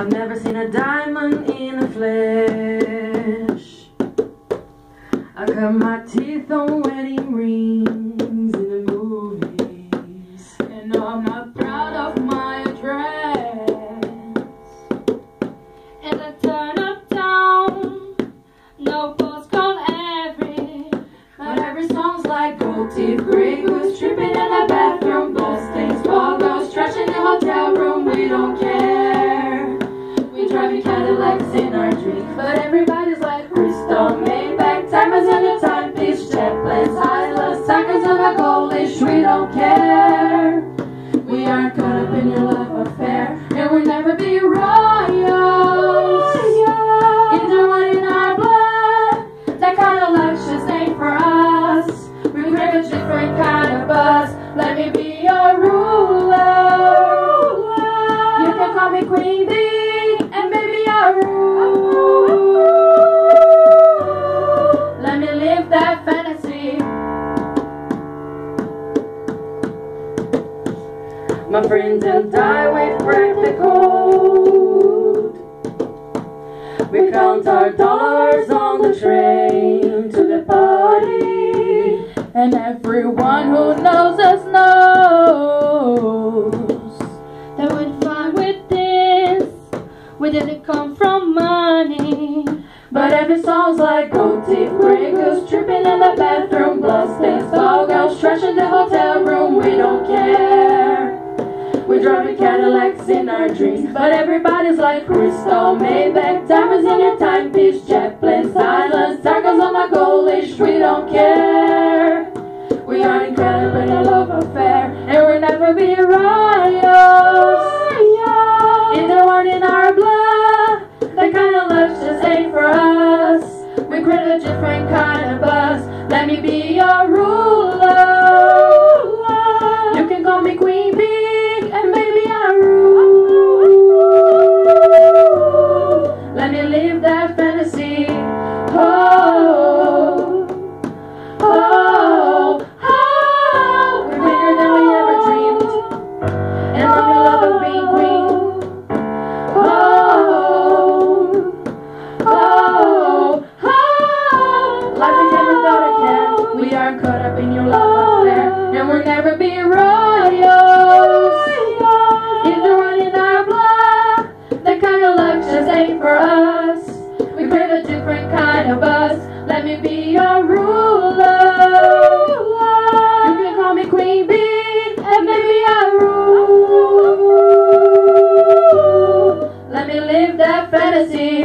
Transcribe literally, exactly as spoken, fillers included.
I've never seen a diamond in the flesh. I cut my teeth on wedding rings in the movies, and no, I'm not proud of my address. And I turn uptown, no postcode every, but every song's like gold teeth, gray goose tripping in the bathroom, blood stains, ball girls, trash in the hotel room. We don't care. We driving Cadillacs in our dreams, but everybody's like crystal, Maybach, timers in the timepiece, jet planes, high-lows, tigers on a goldish. We don't care. We aren't caught up in your love affair, and we'll never be royals. Either one in our blood, that kind of luck just ain't for us. We crave a different kind of buzz. Let me be your ruler. You can call me Queen Bee, and baby I'll rule. Let me live that fantasy. My friends and I, we crack the code. We count our dollars on the train to the party, and everyone who knows us knows that we're fine with this. We didn't come from money, but every song's like gold teeth, gray goose tripping in the bathroom, blood stains, tall girls, trash in the hotel room. We don't care. We're driving Cadillacs in our dreams, but everybody's like crystal, Maybach, diamonds in your timepiece, jet planes, silence, tigers on my goldish. We don't care. We are incredible in a love affair, and we'll never be royals. Either one in our blood, that kind of love just ain't for us. We create a different kind of buzz. Let me be your ruler. You can call me Queen Bee, and baby I rule. Let me live that fantasy. Oh, oh, oh. We're bigger than we ever dreamed, and I'm in love with being queen. Oh, oh, oh. Life is never without a care. We aren't caught up in your love affair, and we'll never be royals. Either one in our blood, that kind of luck just ain't for us. We crave a different kind of buzz. Let me be your ruler. You can call me Queen Bee, and maybe I'll rule. Let me live that fantasy.